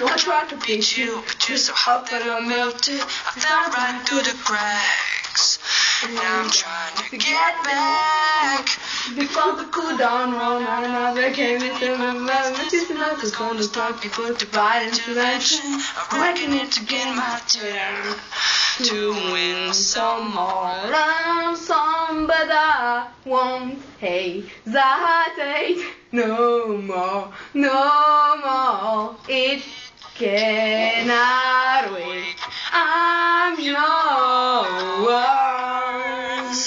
I tried to beat you, but you're so hot that I melted. I fell right through the cracks, and now I'm trying to get back. Because the cool down wrong, and I came into my mind. This is not the sun, the time before divide intervention. I'm working it to get my turn to win some more. Learn some, but I won't hesitate no more, no more. It cannot wait. I'm yours.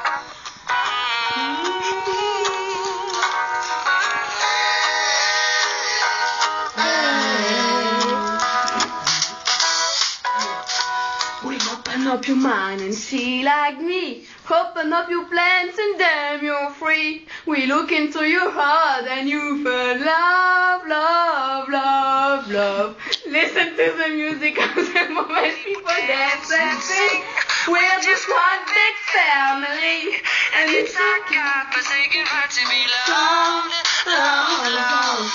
Open up your mind and see like me. Open up your plans and damn you're free. We look into your heart and you feel love, love, love, love. Listen to the music of the moment people dance and sing. We're just one big family, and it's our God-forsaken right to be loved, loved, loved,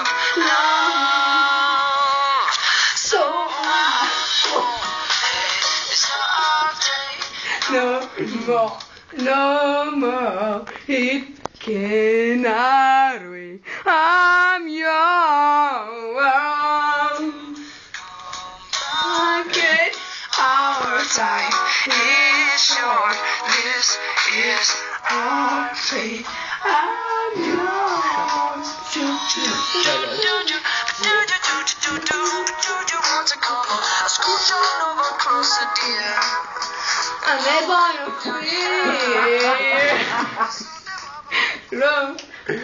loved. So no more, no more, it cannot wait. I'm yours. Okay, our time is short. This is our fate. I'm yours. Scooch on over closer, dear. I'm never free. Love.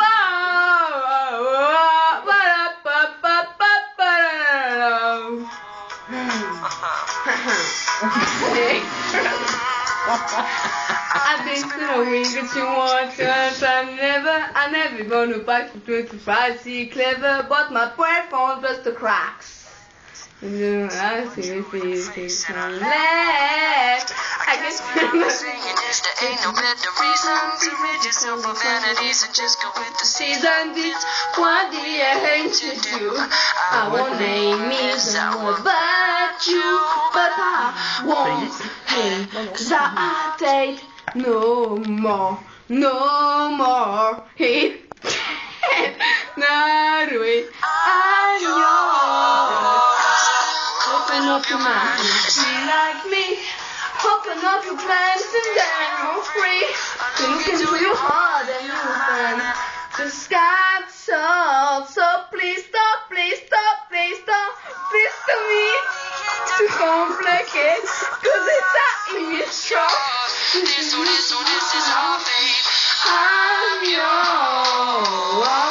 I've been knowing that you want us. I never gonna fight for 25. See clever, but my prayer phone just the cracks. I see some left. I guess I'm saying is there ain't no better reason to rid yourself of vanity, so just go with the season. This what the hate to do. I won't name me someone but you, but I won't hesitate no more, no more. It cannot wait. I'm yours. Open up your mind, be like me. Open up your plans and then you're free. Look into your heart and you'll find the sky soft. So please stop, please stop, please stop. Please to me to complicate, cause it's that immature. This is our fate. I'm yours.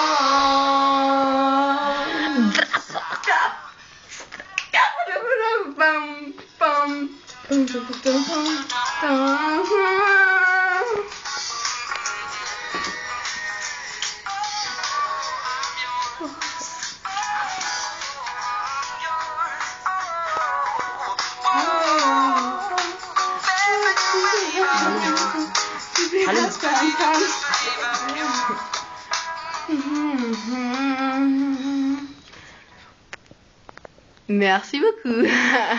Merci beaucoup.